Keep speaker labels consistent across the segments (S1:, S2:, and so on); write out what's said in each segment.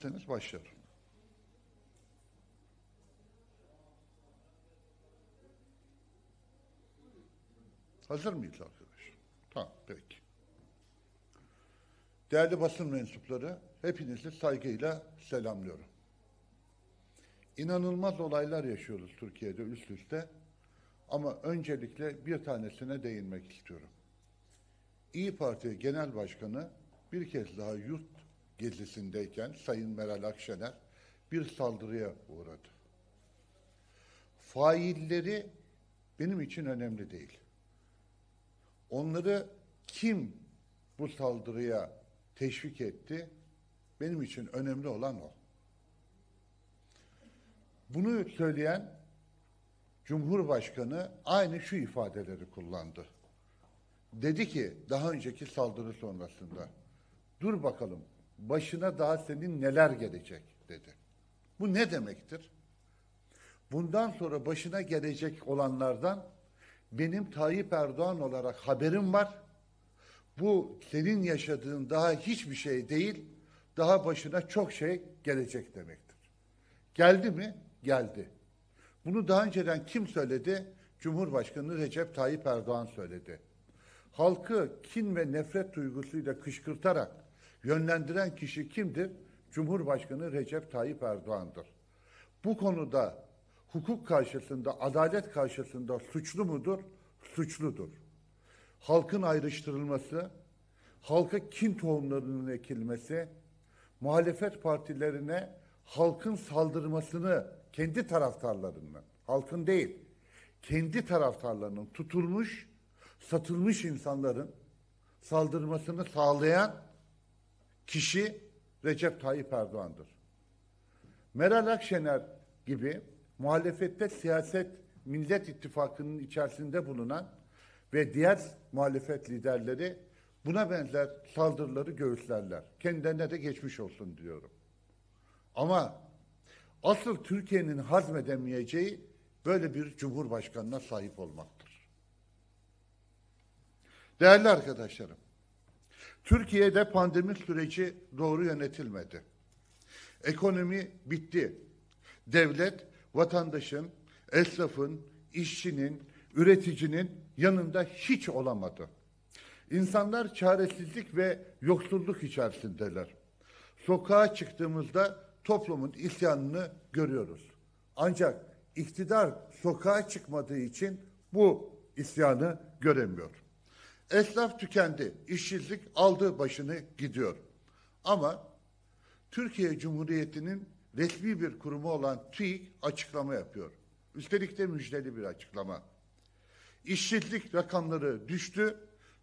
S1: İsterseniz başlayalım. Hazır mıyız arkadaşlar? Tamam, peki. Değerli basın mensupları, hepinizi saygıyla selamlıyorum. İnanılmaz olaylar yaşıyoruz Türkiye'de üst üste. Ama öncelikle bir tanesine değinmek istiyorum. İYİ Parti Genel Başkanı bir kez daha yurt gezisindeyken Sayın Meral Akşener bir saldırıya uğradı. Failleri benim için önemli değil. Onları kim bu saldırıya teşvik etti? Benim için önemli olan o. Bunu söyleyen Cumhurbaşkanı aynı şu ifadeleri kullandı. Dedi ki daha önceki saldırı sonrasında, dur bakalım başına daha senin neler gelecek dedi. Bu ne demektir? Bundan sonra başına gelecek olanlardan benim Tayyip Erdoğan olarak haberim var. Bu senin yaşadığın daha hiçbir şey değil, daha başına çok şey gelecek demektir. Geldi mi? Geldi. Bunu daha önceden kim söyledi? Cumhurbaşkanı Recep Tayyip Erdoğan söyledi. Halkı kin ve nefret duygusuyla kışkırtarak yönlendiren kişi kimdir? Cumhurbaşkanı Recep Tayyip Erdoğan'dır. Bu konuda hukuk karşısında, adalet karşısında suçlu mudur? Suçludur. Halkın ayrıştırılması, halka kin tohumlarının ekilmesi, muhalefet partilerine halkın saldırmasını, kendi taraftarlarının, halkın değil, kendi taraftarlarının tutulmuş, satılmış insanların saldırmasını sağlayan kişi Recep Tayyip Erdoğan'dır. Meral Akşener gibi muhalefette siyaset Millet İttifakı'nın içerisinde bulunan ve diğer muhalefet liderleri buna benzer saldırıları göğüslerler. Kendilerine de geçmiş olsun diyorum. Ama asıl Türkiye'nin hazmedemeyeceği böyle bir cumhurbaşkanına sahip olmaktır. Değerli arkadaşlarım, Türkiye'de pandemi süreci doğru yönetilmedi. Ekonomi bitti. Devlet, vatandaşın, esnafın, işçinin, üreticinin yanında hiç olamadı. İnsanlar çaresizlik ve yoksulluk içerisindeler. Sokağa çıktığımızda toplumun isyanını görüyoruz. Ancak iktidar sokağa çıkmadığı için bu isyanı göremiyor. Esnaf tükendi, işsizlik aldı başını gidiyor. Ama Türkiye Cumhuriyeti'nin resmi bir kurumu olan TÜİK açıklama yapıyor. Üstelik de müjdeli bir açıklama. İşsizlik rakamları düştü,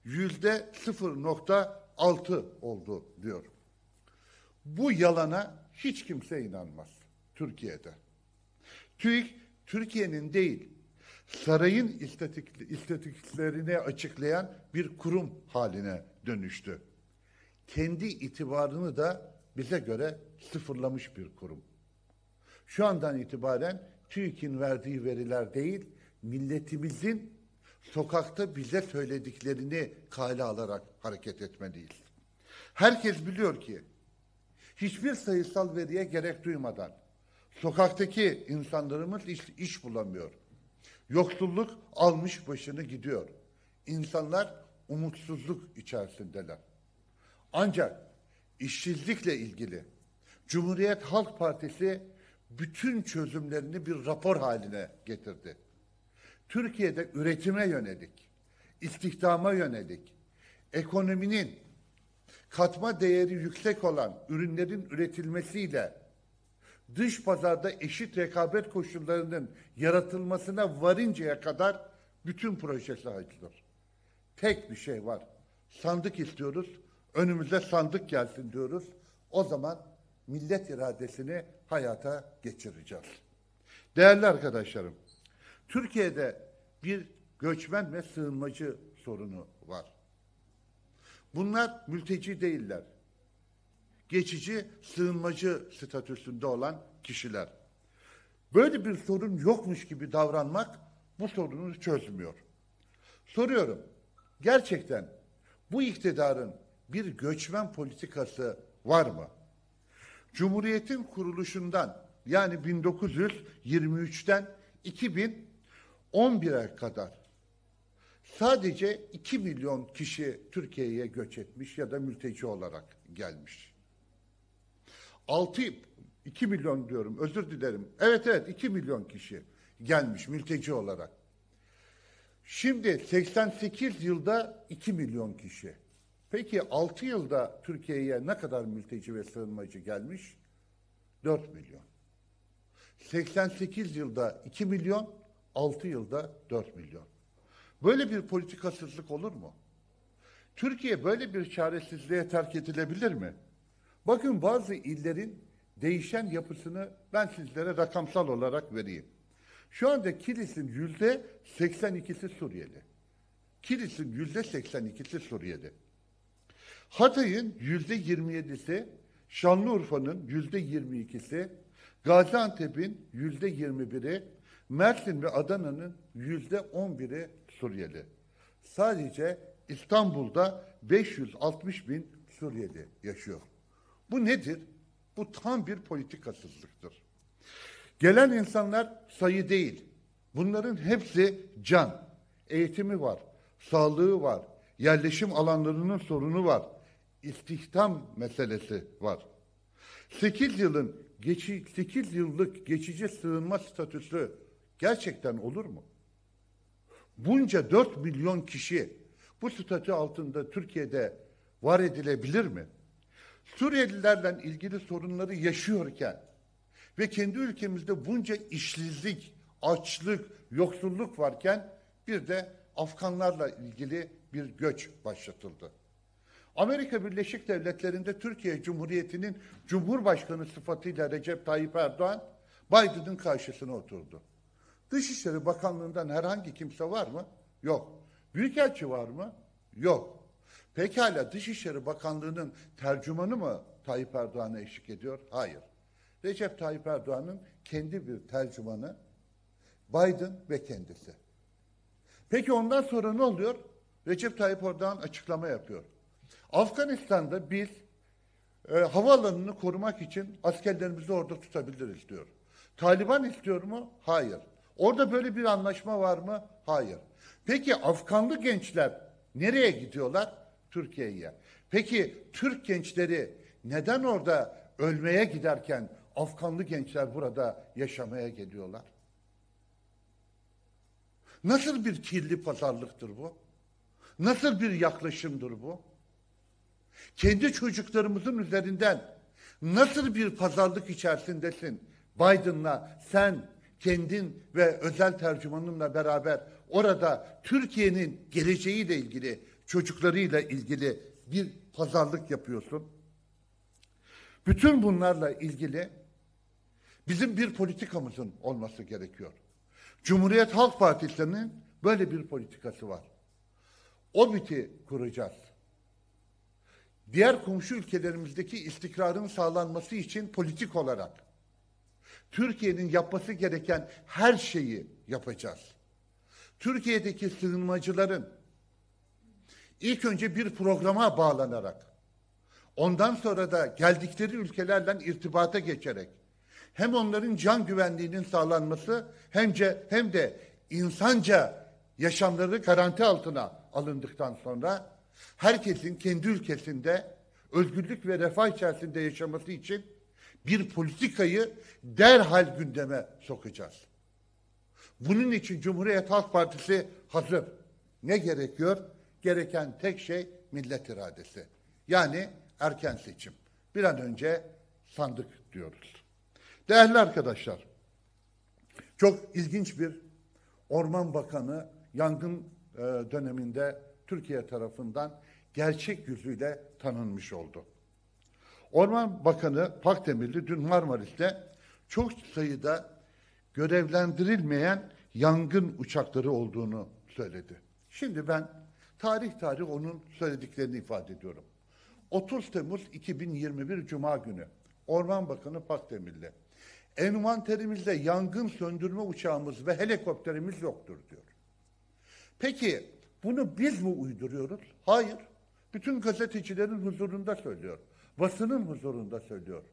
S1: %0,6 oldu diyor. Bu yalana hiç kimse inanmaz Türkiye'de. TÜİK, Türkiye'nin değil, sarayın istatistiklerini açıklayan bir kurum haline dönüştü. Kendi itibarını da bize göre sıfırlamış bir kurum. Şu andan itibaren TÜİK'in verdiği veriler değil, milletimizin sokakta bize söylediklerini kale alarak hareket etmeliyiz. Herkes biliyor ki hiçbir sayısal veriye gerek duymadan sokaktaki insanlarımız iş bulamıyor. Yoksulluk almış başını gidiyor. İnsanlar umutsuzluk içerisindeler. Ancak işsizlikle ilgili Cumhuriyet Halk Partisi bütün çözümlerini bir rapor haline getirdi. Türkiye'de üretime yönelik, istihdama yönelik, ekonominin katma değeri yüksek olan ürünlerin üretilmesiyle dış pazarda eşit rekabet koşullarının yaratılmasına varıncaya kadar bütün projesi açılır. Tek bir şey var. Sandık istiyoruz. Önümüze sandık gelsin diyoruz. O zaman millet iradesini hayata geçireceğiz. Değerli arkadaşlarım, Türkiye'de bir göçmen ve sığınmacı sorunu var. Bunlar mülteci değiller. Geçici sığınmacı statüsünde olan kişiler. Böyle bir sorun yokmuş gibi davranmak bu sorunu çözmüyor. Soruyorum, gerçekten bu iktidarın bir göçmen politikası var mı? Cumhuriyetin kuruluşundan yani 1923'ten 2011'e kadar sadece 2 milyon kişi Türkiye'ye göç etmiş ya da mülteci olarak gelmiş. 2 milyon diyorum, özür dilerim. Evet 2 milyon kişi gelmiş mülteci olarak. Şimdi 88 yılda 2 milyon kişi. Peki 6 yılda Türkiye'ye ne kadar mülteci ve sığınmacı gelmiş? 4 milyon. 88 yılda 2 milyon, 6 yılda 4 milyon. Böyle bir politikasızlık olur mu? Türkiye böyle bir çaresizliğe terk edilebilir mi? Bakın bazı illerin değişen yapısını ben sizlere rakamsal olarak vereyim. Şu anda Kilis'in %82'si Suriyeli. Kilis'in %82'si Suriyeli. Hatay'ın %27'si, Şanlıurfa'nın %22'si, Gaziantep'in %21'i, Mersin ve Adana'nın %11'i Suriyeli. Sadece İstanbul'da 560 bin Suriyeli yaşıyor. Bu nedir? Bu tam bir politikasızlıktır. Gelen insanlar sayı değil. Bunların hepsi can. Eğitimi var, sağlığı var, yerleşim alanlarının sorunu var, istihdam meselesi var. 8 yıllık geçici sığınma statüsü gerçekten olur mu? Bunca 4 milyon kişi bu statü altında Türkiye'de var edilebilir mi? Suriyelilerle ilgili sorunları yaşıyorken ve kendi ülkemizde bunca işsizlik, açlık, yoksulluk varken bir de Afganlarla ilgili bir göç başlatıldı. Amerika Birleşik Devletleri'nde Türkiye Cumhuriyeti'nin Cumhurbaşkanı sıfatıyla Recep Tayyip Erdoğan, Biden'ın karşısına oturdu. Dışişleri Bakanlığı'ndan herhangi kimse var mı? Yok. Büyükelçi var mı? Yok. Pekala Dışişleri Bakanlığı'nın tercümanı mı Tayyip Erdoğan'a eşlik ediyor? Hayır. Recep Tayyip Erdoğan'ın kendi bir tercümanı Biden ve kendisi. Peki ondan sonra ne oluyor? Recep Tayyip Erdoğan açıklama yapıyor. Afganistan'da biz havaalanını korumak için askerlerimizi orada tutabiliriz diyor. Taliban istiyor mu? Hayır. Orada böyle bir anlaşma var mı? Hayır. Peki Afganlı gençler nereye gidiyorlar? Türkiye'ye. Peki Türk gençleri neden orada ölmeye giderken Afganlı gençler burada yaşamaya geliyorlar? Nasıl bir kirli pazarlıktır bu? Nasıl bir yaklaşımdır bu? Kendi çocuklarımızın üzerinden nasıl bir pazarlık içerisindesin? Biden'la sen kendin ve özel tercümanınla beraber orada Türkiye'nin geleceğiyle ilgili, çocuklarıyla ilgili bir pazarlık yapıyorsun. Bütün bunlarla ilgili bizim bir politikamızın olması gerekiyor. Cumhuriyet Halk Partisi'nin böyle bir politikası var. OBİT'i kuracağız. Diğer komşu ülkelerimizdeki istikrarın sağlanması için politik olarak Türkiye'nin yapması gereken her şeyi yapacağız. Türkiye'deki sığınmacıların ilk önce bir programa bağlanarak, ondan sonra da geldikleri ülkelerle irtibata geçerek hem onların can güvenliğinin sağlanması hem de insanca yaşamları garanti altına alındıktan sonra herkesin kendi ülkesinde özgürlük ve refah içerisinde yaşaması için bir politikayı derhal gündeme sokacağız. Bunun için Cumhuriyet Halk Partisi hazır. Ne gerekiyor? Gereken tek şey millet iradesi. Yani erken seçim. Bir an önce sandık diyoruz. Değerli arkadaşlar, çok ilginç bir Orman Bakanı yangın döneminde Türkiye tarafından gerçek yüzüyle tanınmış oldu. Orman Bakanı Pakdemirli dün Marmaris'te çok sayıda görevlendirilmeyen yangın uçakları olduğunu söyledi. Şimdi ben tarih onun söylediklerini ifade ediyorum. 30 Temmuz 2021 Cuma günü Orman Bakanı Pakdemirli, envanterimizde yangın söndürme uçağımız ve helikopterimiz yoktur diyor. Peki bunu biz mi uyduruyoruz? Hayır. Bütün gazetecilerin huzurunda söylüyor. Basının huzurunda söylüyor.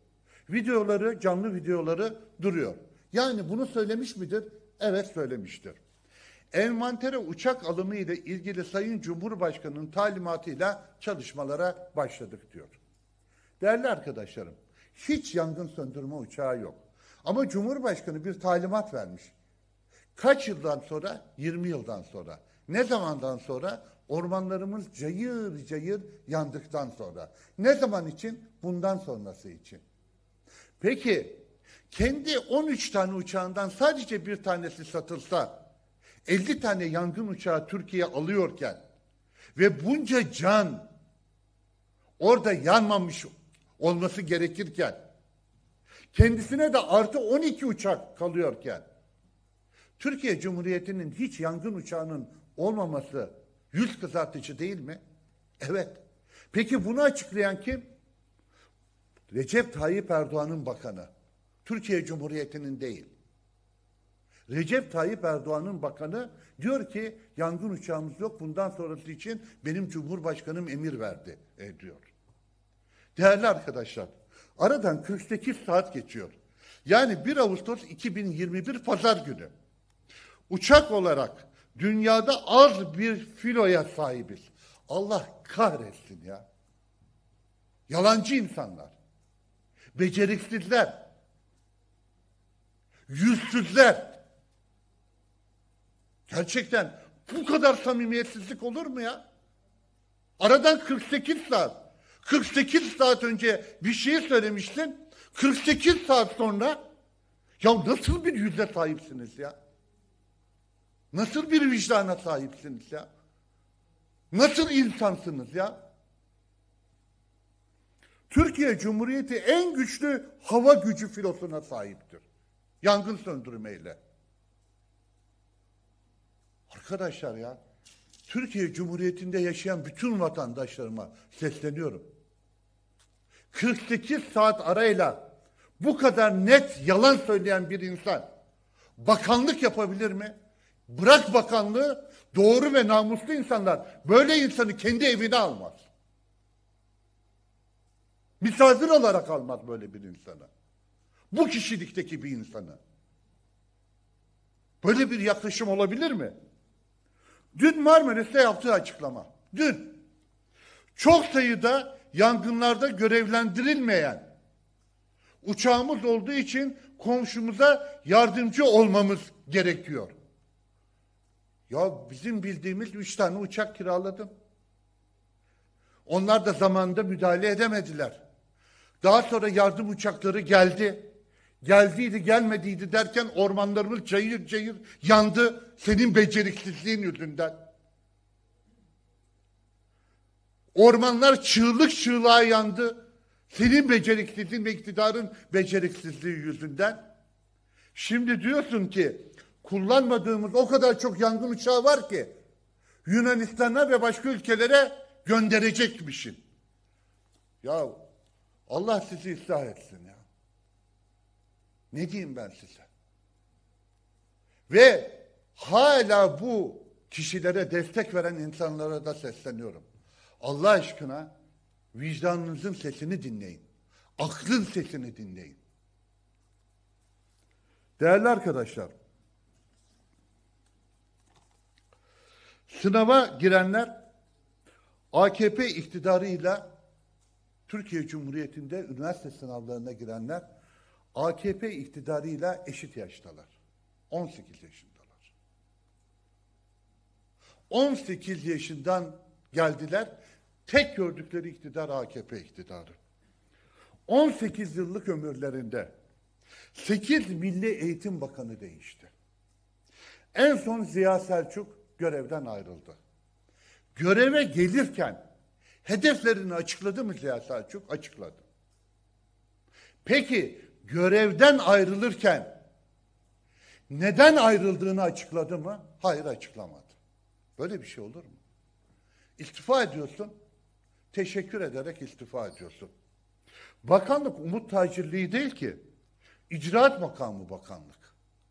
S1: Videoları, canlı videoları duruyor. Yani bunu söylemiş midir? Evet, söylemiştir. Envantere uçak alımı ile ilgili Sayın Cumhurbaşkanı'nın talimatıyla çalışmalara başladık diyor. Değerli arkadaşlarım, hiç yangın söndürme uçağı yok. Ama Cumhurbaşkanı bir talimat vermiş. Kaç yıldan sonra? 20 yıldan sonra. Ne zamandan sonra? Ormanlarımız cayır cayır yandıktan sonra. Ne zaman için? Bundan sonrası için. Peki, kendi 13 tane uçağından sadece bir tanesi satılsa, 50 tane yangın uçağı Türkiye alıyorken ve bunca can orada yanmamış olması gerekirken, kendisine de artı 12 uçak kalıyorken, Türkiye Cumhuriyeti'nin hiç yangın uçağının olmaması yüz kızartıcı değil mi? Evet. Peki bunu açıklayan kim? Recep Tayyip Erdoğan'ın bakanı. Türkiye Cumhuriyeti'nin değil. Recep Tayyip Erdoğan'ın bakanı diyor ki yangın uçağımız yok, bundan sonrası için benim Cumhurbaşkanım emir verdi diyor. Değerli arkadaşlar, aradan 48 saat geçiyor. Yani 1 Ağustos 2021 Pazar günü. Uçak olarak dünyada az bir filoya sahibiz. Allah kahretsin ya. Yalancı insanlar. Beceriksizler. Yüzsüzler. Gerçekten bu kadar samimiyetsizlik olur mu ya? Aradan 48 saat. 48 saat önce bir şey söylemiştin. 48 saat sonra ya nasıl bir yüze sahipsiniz ya? Nasıl bir vicdana sahipsiniz ya? Nasıl insansınız ya? Türkiye Cumhuriyeti en güçlü hava gücü filosuna sahiptir. Yangın söndürmeyle. Arkadaşlar ya, Türkiye Cumhuriyeti'nde yaşayan bütün vatandaşlarıma sesleniyorum. 48 saat arayla bu kadar net yalan söyleyen bir insan bakanlık yapabilir mi? Bırak bakanlığı, doğru ve namuslu insanlar böyle insanı kendi evine almaz. Misafir olarak almaz böyle bir insanı. Bu kişilikteki bir insanı. Böyle bir yaklaşım olabilir mi? Dün Marmaris'te yaptığı açıklama. Dün çok sayıda yangınlarda görevlendirilmeyen uçağımız olduğu için komşumuza yardımcı olmamız gerekiyor. Ya bizim bildiğimiz 3 tane uçak kiraladım. Onlar da zamanında müdahale edemediler. Daha sonra yardım uçakları geldi. Geldiydi gelmediydi derken ormanlarımız cayır cayır yandı senin beceriksizliğin yüzünden. Ormanlar çığlık çığlığa yandı senin beceriksizliğin ve iktidarın beceriksizliği yüzünden. Şimdi diyorsun ki kullanmadığımız o kadar çok yangın uçağı var ki Yunanistan'a ve başka ülkelere gönderecekmişsin. Ya Allah sizi ıslah etsin ya. Ne diyeyim ben size? Ve hala bu kişilere destek veren insanlara da sesleniyorum. Allah aşkına vicdanınızın sesini dinleyin. Aklın sesini dinleyin. Değerli arkadaşlar, sınava girenler AKP iktidarıyla Türkiye Cumhuriyeti'nde üniversite sınavlarına girenler AKP iktidarıyla eşit yaştalar. 18 yaşındalar. 18 yaşından geldiler. Tek gördükleri iktidar AKP iktidarı. 18 yıllık ömürlerinde 8 Milli Eğitim Bakanı değişti. En son Ziya Selçuk görevden ayrıldı. Göreve gelirken hedeflerini açıkladı mı Ziya Selçuk? Açıkladı. Peki görevden ayrılırken neden ayrıldığını açıkladı mı? Hayır, açıklamadı. Böyle bir şey olur mu? İstifa ediyorsun, teşekkür ederek istifa ediyorsun. Bakanlık umut tacirliği değil ki, icraat makamı bakanlık.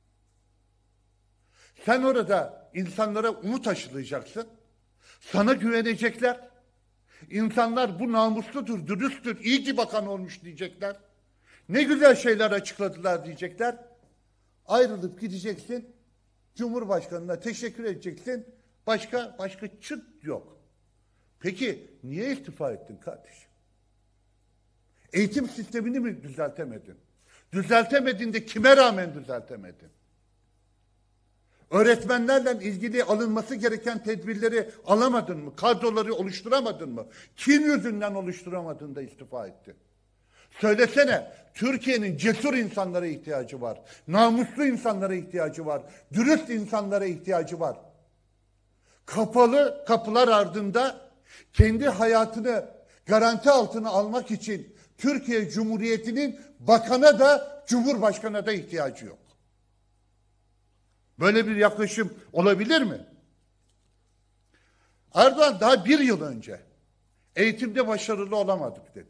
S1: Sen orada insanlara umut aşılayacaksın, sana güvenecekler. İnsanlar bu namusludur, dürüsttür, iyi ki bakan olmuş diyecekler. Ne güzel şeyler açıkladılar diyecekler. Ayrılıp gideceksin. Cumhurbaşkanına teşekkür edeceksin. Başka çıt yok. Peki niye istifa ettin kardeşim? Eğitim sistemini mi düzeltemedin? Düzeltemedin de kime rağmen düzeltemedin? Öğretmenlerle ilgili alınması gereken tedbirleri alamadın mı? Kadroları oluşturamadın mı? Kim yüzünden oluşturamadın da istifa ettin? Söylesene, Türkiye'nin cesur insanlara ihtiyacı var. Namuslu insanlara ihtiyacı var. Dürüst insanlara ihtiyacı var. Kapalı kapılar ardında kendi hayatını garanti altına almak için Türkiye Cumhuriyeti'nin bakana da Cumhurbaşkanı'na da ihtiyacı yok. Böyle bir yaklaşım olabilir mi? Erdoğan daha bir yıl önce eğitimde başarılı olamadık dedi.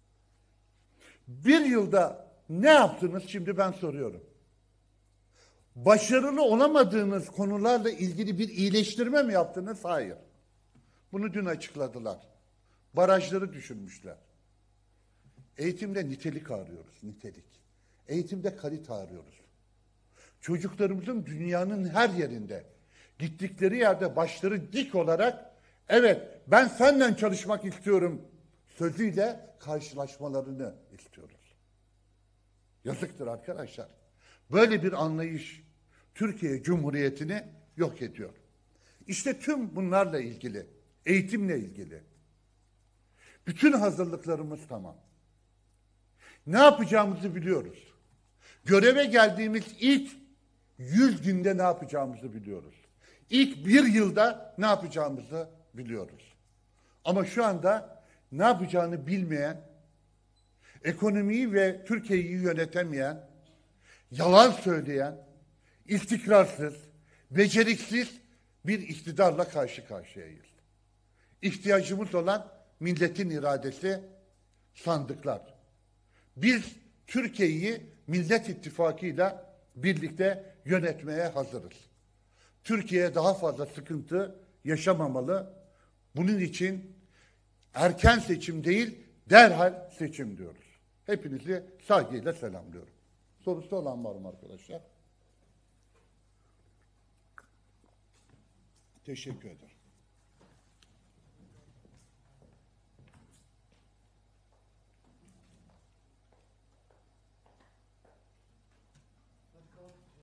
S1: Bir yılda ne yaptınız şimdi ben soruyorum. Başarılı olamadığınız konularla ilgili bir iyileştirme mi yaptınız? Hayır. Bunu dün açıkladılar. Barajları düşünmüşler. Eğitimde nitelik arıyoruz, nitelik. Eğitimde kalite arıyoruz. Çocuklarımızın dünyanın her yerinde, gittikleri yerde başları dik olarak, evet ben seninle çalışmak istiyorum sözüyle karşılaşmalarını istiyoruz. Yazıktır arkadaşlar. Böyle bir anlayış Türkiye Cumhuriyeti'ni yok ediyor. İşte tüm bunlarla ilgili, eğitimle ilgili bütün hazırlıklarımız tamam. Ne yapacağımızı biliyoruz. Göreve geldiğimiz ilk 100 günde ne yapacağımızı biliyoruz. İlk bir yılda ne yapacağımızı biliyoruz. Ama şu anda ne yapacağını bilmeyen, ekonomiyi ve Türkiye'yi yönetemeyen, yalan söyleyen, istikrarsız, beceriksiz bir iktidarla karşı karşıyayız. İhtiyacımız olan milletin iradesi, sandıklar. Biz Türkiye'yi Millet İttifakı'yla birlikte yönetmeye hazırız. Türkiye daha fazla sıkıntı yaşamamalı. Bunun için erken seçim değil, derhal seçim diyoruz. Hepinizi saygıyla selamlıyorum. Sorusu olan var mı arkadaşlar? Teşekkür ederim.